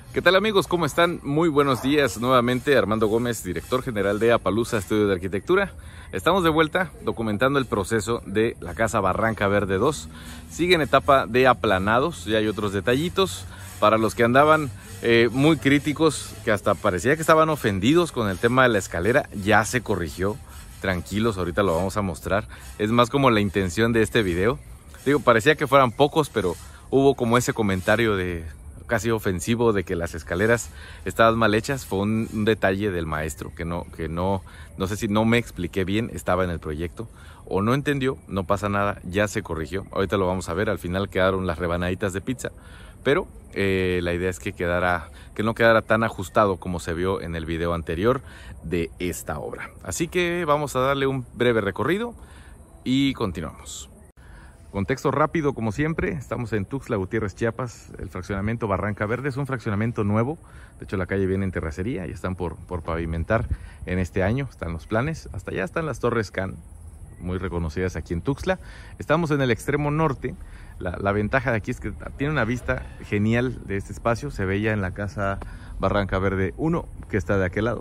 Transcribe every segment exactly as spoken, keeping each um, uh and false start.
¿Qué tal amigos? ¿Cómo están? Muy buenos días. Nuevamente Armando Gómez, director general de Apalooza Estudio de Arquitectura. Estamos de vuelta documentando el proceso de la casa Barranca Verde dos. Sigue en etapa de aplanados, ya hay otros detallitos. Para los que andaban eh, muy críticos, que hasta parecía que estaban ofendidos con el tema de la escalera, ya se corrigió. Tranquilos, ahorita lo vamos a mostrar. Es más como la intención de este video. Digo, parecía que fueran pocos, pero hubo como ese comentario de casi ofensivo de que las escaleras estaban mal hechas. Fue un, un detalle del maestro que no, que no, no sé si no me expliqué bien, estaba en el proyecto o no entendió, no pasa nada, ya se corrigió. Ahorita lo vamos a ver, al final quedaron las rebanaditas de pizza, pero eh, la idea es que quedara, que no quedara tan ajustado como se vio en el video anterior de esta obra. Así que vamos a darle un breve recorrido y continuamos. Contexto rápido, como siempre, estamos en Tuxtla Gutiérrez, Chiapas. El fraccionamiento Barranca Verde es un fraccionamiento nuevo. De hecho, la calle viene en terracería y están por, por pavimentar en este año. Están los planes. Hasta allá están las Torres Can, muy reconocidas aquí en Tuxtla. Estamos en el extremo norte. La, la ventaja de aquí es que tiene una vista genial de este espacio. Se veía en la casa Barranca Verde uno, que está de aquel lado.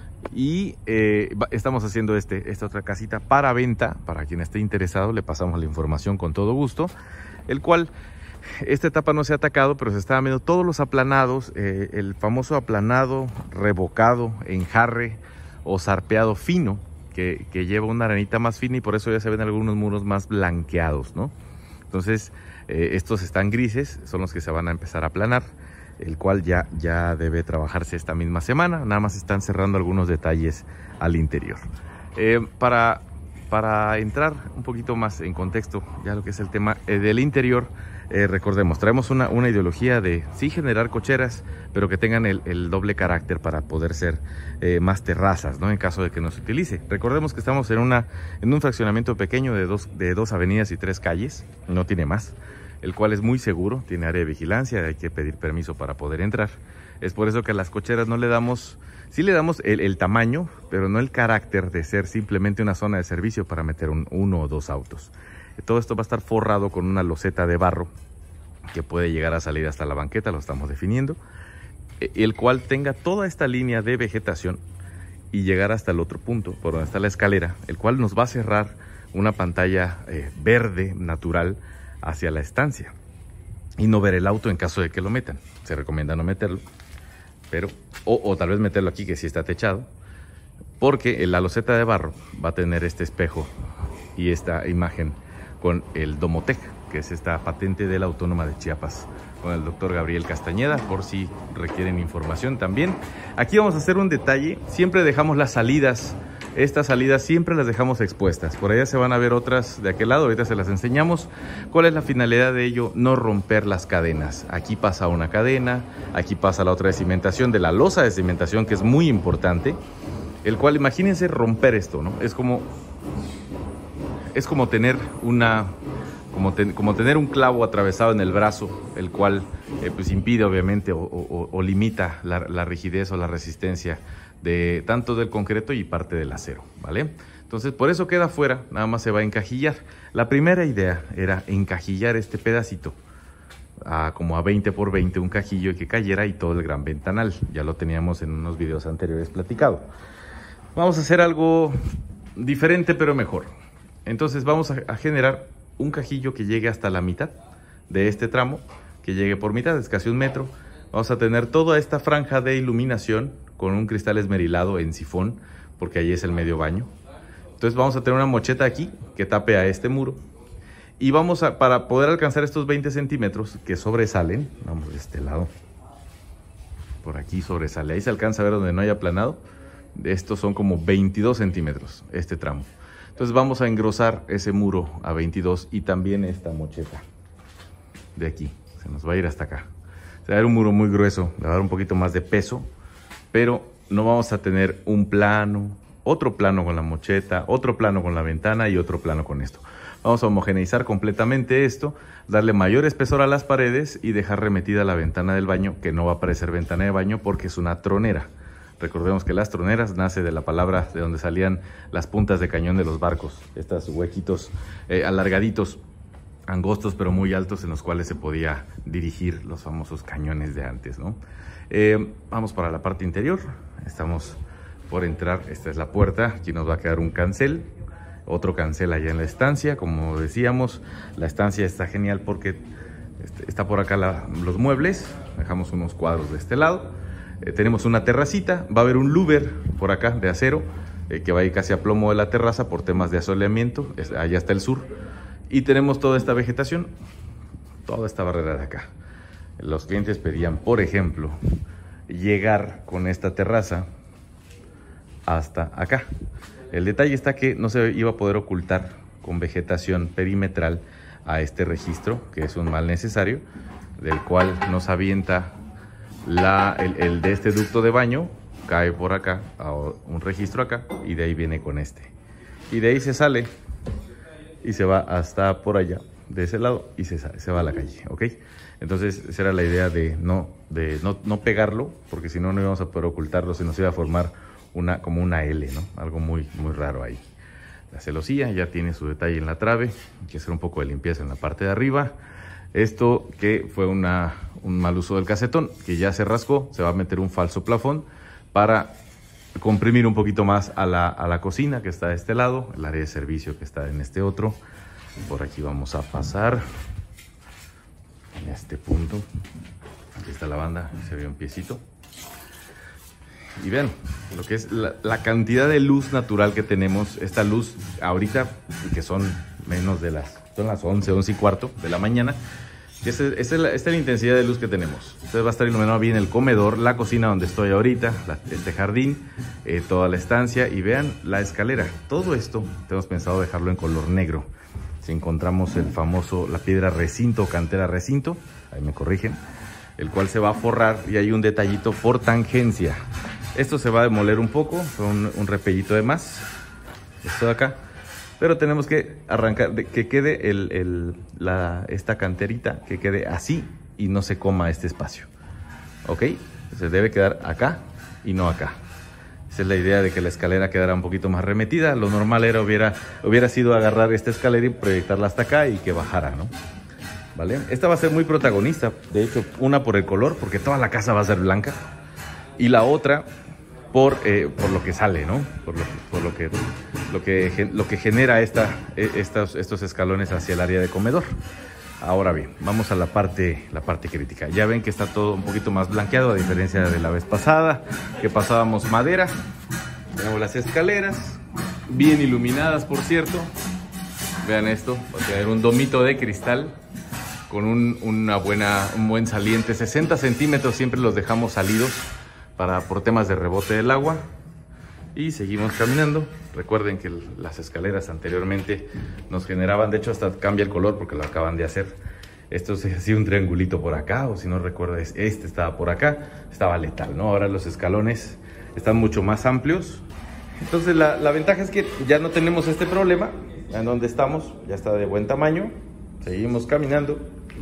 Y eh, estamos haciendo este, esta otra casita para venta. Para quien esté interesado, le pasamos la información con todo gusto. El cual, esta etapa no se ha atacado, pero se está viendo todos los aplanados. Eh, el famoso aplanado, revocado, enjarre o zarpeado fino, que, que lleva una arenita más fina y por eso ya se ven algunos muros más blanqueados, ¿no? Entonces, eh, estos están grises, son los que se van a empezar a aplanar, el cual ya, ya debe trabajarse esta misma semana. Nada más están cerrando algunos detalles al interior. Eh, para, para entrar un poquito más en contexto, ya lo que es el tema eh, del interior, eh, recordemos, traemos una, una ideología de sí generar cocheras, pero que tengan el, el doble carácter para poder ser eh, más terrazas, ¿no? En caso de que no se utilice. Recordemos que estamos en, una, en un fraccionamiento pequeño de dos, de dos avenidas y tres calles, no tiene más, el cual es muy seguro, tiene área de vigilancia, hay que pedir permiso para poder entrar. Es por eso que a las cocheras no le damos, sí le damos el, el tamaño, pero no el carácter de ser simplemente una zona de servicio para meter un, uno o dos autos. Todo esto va a estar forrado con una loseta de barro que puede llegar a salir hasta la banqueta, lo estamos definiendo, el cual tenga toda esta línea de vegetación y llegar hasta el otro punto, por donde está la escalera, el cual nos va a cerrar una pantalla eh, verde natural hacia la estancia y no ver el auto en caso de que lo metan. Se recomienda no meterlo, pero o, o tal vez meterlo aquí que sí está techado, porque la loseta de barro va a tener este espejo y esta imagen con el Domotec, que es esta patente de la Autónoma de Chiapas, con el doctor Gabriel Castañeda, por si requieren información también. Aquí vamos a hacer un detalle, siempre dejamos las salidas. Estas salidas siempre las dejamos expuestas. Por allá se van a ver otras de aquel lado, ahorita se las enseñamos. ¿Cuál es la finalidad de ello? No romper las cadenas. Aquí pasa una cadena, aquí pasa la otra de cimentación, de la losa de cimentación, que es muy importante. El cual, imagínense romper esto, ¿no? Es como, es como tener una... Como, ten, como tener un clavo atravesado en el brazo, el cual eh, pues impide obviamente o, o, o limita la, la rigidez o la resistencia de tanto del concreto y parte del acero, ¿vale? Entonces por eso queda fuera, nada más se va a encajillar. La primera idea era encajillar este pedacito a como a veinte por veinte, un cajillo y que cayera y todo el gran ventanal. Ya lo teníamos en unos videos anteriores platicado. Vamos a hacer algo diferente pero mejor. Entonces vamos a, a generar un cajillo que llegue hasta la mitad de este tramo, que llegue por mitad, es casi un metro. Vamos a tener toda esta franja de iluminación con un cristal esmerilado en sifón, porque allí es el medio baño. Entonces vamos a tener una mocheta aquí que tape a este muro. Y vamos a, para poder alcanzar estos veinte centímetros que sobresalen, vamos de este lado, por aquí sobresale, ahí se alcanza a ver donde no haya aplanado. Estos son como veintidós centímetros, este tramo. Entonces vamos a engrosar ese muro a veintidós y también esta mocheta de aquí. Se nos va a ir hasta acá. Se va a ver un muro muy grueso, le va a dar un poquito más de peso, pero no vamos a tener un plano, otro plano con la mocheta, otro plano con la ventana y otro plano con esto. Vamos a homogeneizar completamente esto, darle mayor espesor a las paredes y dejar remetida la ventana del baño, que no va a parecer ventana de baño porque es una tronera. Recordemos que las troneras nace de la palabra de donde salían las puntas de cañón de los barcos, estos huequitos eh, alargaditos angostos pero muy altos en los cuales se podía dirigir los famosos cañones de antes, ¿no? Eh, vamos para la parte interior, estamos por entrar, esta es la puerta, aquí nos va a quedar un cancel, otro cancel allá en la estancia. Como decíamos, la estancia está genial porque está por acá la, los muebles, dejamos unos cuadros de este lado, eh, tenemos una terracita, va a haber un louver por acá de acero, eh, que va a ir casi a plomo de la terraza por temas de asoleamiento, es, allá está el sur, y tenemos toda esta vegetación, toda esta barrera de acá. Los clientes pedían, por ejemplo, llegar con esta terraza hasta acá. El detalle está que no se iba a poder ocultar con vegetación perimetral a este registro, que es un mal necesario, del cual nos avienta la, el, el de este ducto de baño, cae por acá, a un registro acá, y de ahí viene con este. Y de ahí se sale y se va hasta por allá, de ese lado, y se, se va a la calle, ¿ok? Entonces esa era la idea de no, de no, no pegarlo, porque si no, no íbamos a poder ocultarlo, se nos iba a formar una, como una L, ¿no? Algo muy, muy raro ahí. La celosía ya tiene su detalle en la trave, hay que hacer un poco de limpieza en la parte de arriba. Esto que fue una, un mal uso del casetón, que ya se rascó, se va a meter un falso plafón para comprimir un poquito más a la, a la cocina que está de este lado, el área de servicio que está en este otro. Por aquí vamos a pasar en este punto. Aquí está la banda, se ve un piecito. Y vean lo que es la, la cantidad de luz natural que tenemos. Esta luz ahorita, que son menos de las, son las once, once y cuarto de la mañana. Esta, esta, es la, esta es la intensidad de luz que tenemos. Entonces va a estar iluminado bien el comedor, la cocina donde estoy ahorita, la, este jardín, eh, toda la estancia. Y vean la escalera. Todo esto tenemos pensado dejarlo en color negro. Si encontramos el famoso, la piedra recinto o cantera recinto, ahí me corrigen, el cual se va a forrar, y hay un detallito por tangencia. Esto se va a demoler un poco, un, un repellito de más, esto de acá, pero tenemos que arrancar, de, que quede el, el, la, esta canterita, que quede así y no se coma este espacio, ¿ok? Se debe quedar acá y no acá. Esa es la idea, de que la escalera quedara un poquito más remetida. Lo normal era, hubiera, hubiera sido agarrar esta escalera y proyectarla hasta acá y que bajara, ¿no? ¿Vale? Esta va a ser muy protagonista, de hecho, una por el color, porque toda la casa va a ser blanca, y la otra por, eh, por lo que sale, ¿no? Por, lo, por lo, que, lo, que, lo que genera esta, estos, estos escalones hacia el área de comedor. Ahora bien, vamos a la parte, la parte crítica. Ya ven que está todo un poquito más blanqueado, a diferencia de la vez pasada, que pasábamos madera. Tenemos las escaleras, bien iluminadas, por cierto. Vean esto, va a tener un domito de cristal con un, una buena, un buen saliente. sesenta centímetros siempre los dejamos salidos para, por temas de rebote del agua. Y seguimos caminando. Recuerden que las escaleras anteriormente nos generaban, de hecho hasta cambia el color porque lo acaban de hacer. Esto es así, un triangulito por acá, o si no recuerdas, este estaba por acá, estaba letal, ¿no? Ahora los escalones están mucho más amplios. Entonces la, la ventaja es que ya no tenemos este problema. En donde estamos ya está de buen tamaño. Seguimos caminando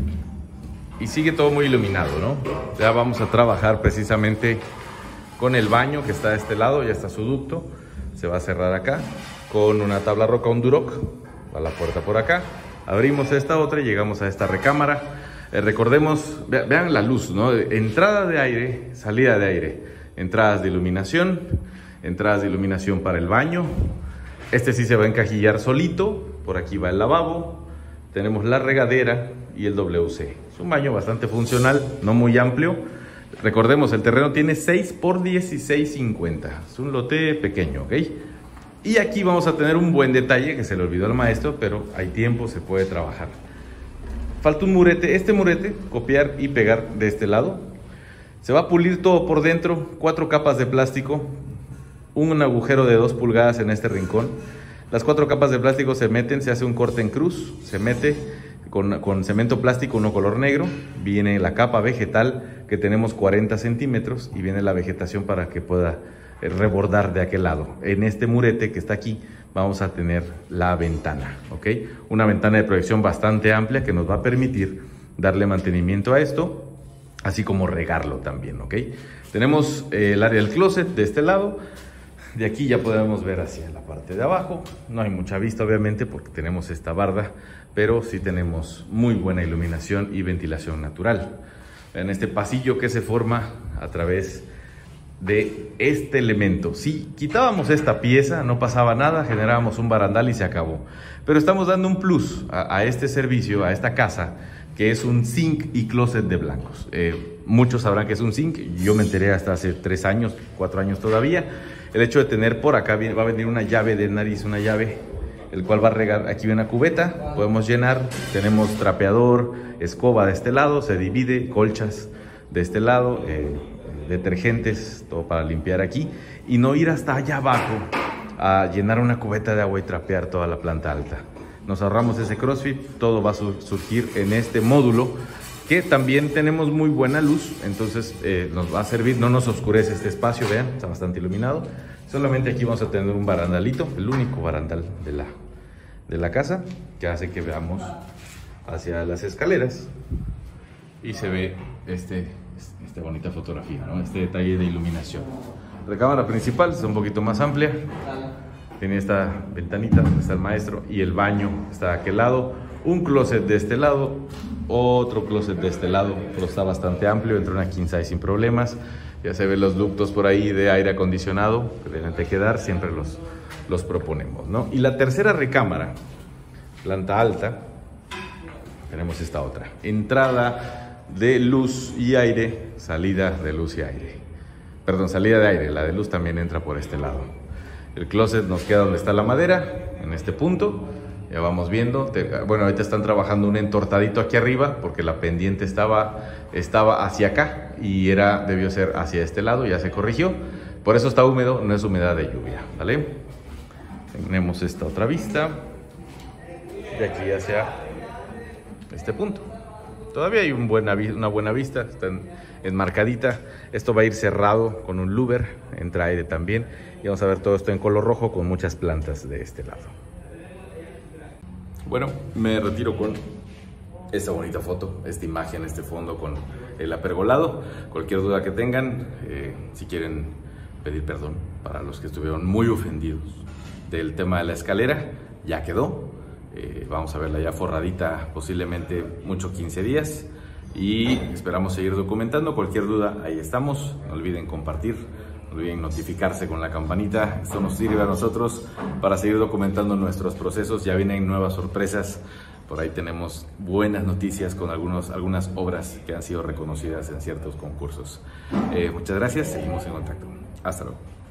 y sigue todo muy iluminado, ¿no? Ya vamos a trabajar precisamente con el baño que está de este lado, ya está su ducto, se va a cerrar acá con una tabla roca, un Duroc, a la puerta por acá, abrimos esta otra y llegamos a esta recámara. Eh, recordemos, ve, vean la luz, ¿no? Entrada de aire, salida de aire, entradas de iluminación, entradas de iluminación para el baño. Este sí se va a encajillar solito, por aquí va el lavabo, tenemos la regadera y el W C. Es un baño bastante funcional, no muy amplio. Recordemos, el terreno tiene seis por dieciséis cincuenta. Es un lote pequeño, ¿ok? Y aquí vamos a tener un buen detalle que se le olvidó al maestro, pero hay tiempo, se puede trabajar. Falta un murete. Este murete, copiar y pegar de este lado. Se va a pulir todo por dentro, cuatro capas de plástico, un agujero de dos pulgadas en este rincón. Las cuatro capas de plástico se meten, se hace un corte en cruz, se mete con, con cemento plástico, uno color negro. Viene la capa vegetal, que tenemos cuarenta centímetros, y viene la vegetación para que pueda rebordar de aquel lado. En este murete que está aquí vamos a tener la ventana, ¿ok? Una ventana de proyección bastante amplia que nos va a permitir darle mantenimiento a esto, así como regarlo también, ¿ok? Tenemos eh, el área del closet de este lado. De aquí ya podemos ver hacia la parte de abajo. No hay mucha vista obviamente porque tenemos esta barda, pero sí tenemos muy buena iluminación y ventilación natural. En este pasillo que se forma a través de este elemento. Si quitábamos esta pieza no pasaba nada, generábamos un barandal y se acabó. Pero estamos dando un plus a, a este servicio, a esta casa, que es un zinc y closet de blancos. Eh, muchos sabrán que es un zinc, yo me enteré hasta hace tres años, cuatro años todavía. El hecho de tener por acá, va a venir una llave de nariz, una llave, el cual va a regar, aquí viene una cubeta, podemos llenar, tenemos trapeador, escoba de este lado, se divide, colchas de este lado, eh, detergentes, todo para limpiar aquí, y no ir hasta allá abajo a llenar una cubeta de agua y trapear toda la planta alta. Nos ahorramos ese CrossFit, todo va a surgir en este módulo, que también tenemos muy buena luz, entonces eh, nos va a servir, no nos oscurece este espacio, vean, está bastante iluminado. Solamente aquí vamos a tener un barandalito, el único barandal de la, de la casa, que hace que veamos hacia las escaleras y se ve este, esta bonita fotografía, ¿no? Este detalle de iluminación. La cámara principal es un poquito más amplia, tiene esta ventanita donde está el maestro y el baño está de aquel lado, un closet de este lado, otro closet de este lado, pero está bastante amplio, entra una king size sin problemas. Ya se ven los ductos por ahí de aire acondicionado que deben de quedar, siempre los, los proponemos, ¿no? Y la tercera recámara, planta alta, tenemos esta otra. Entrada de luz y aire, salida de luz y aire. Perdón, salida de aire, la de luz también entra por este lado. El closet nos queda donde está la madera, en este punto. Ya vamos viendo, te, bueno, ahorita están trabajando un entortadito aquí arriba porque la pendiente estaba, estaba hacia acá y era, debió ser hacia este lado, ya se corrigió. Por eso está húmedo, no es humedad de lluvia, ¿vale? Tenemos esta otra vista de aquí hacia este punto. Todavía hay un buena, una buena vista, está enmarcadita. Esto va a ir cerrado con un louver, entra aire también. Y vamos a ver todo esto en color rojo con muchas plantas de este lado. Bueno, me retiro con esta bonita foto, esta imagen, este fondo con el apergolado. Cualquier duda que tengan, eh, si quieren pedir perdón para los que estuvieron muy ofendidos del tema de la escalera, ya quedó. Eh, vamos a verla ya forradita posiblemente mucho quince días y esperamos seguir documentando. Cualquier duda, ahí estamos. No olviden compartir. No olviden notificarse con la campanita, esto nos sirve a nosotros para seguir documentando nuestros procesos. Ya vienen nuevas sorpresas, por ahí tenemos buenas noticias con algunos, algunas obras que han sido reconocidas en ciertos concursos. Eh, muchas gracias, seguimos en contacto. Hasta luego.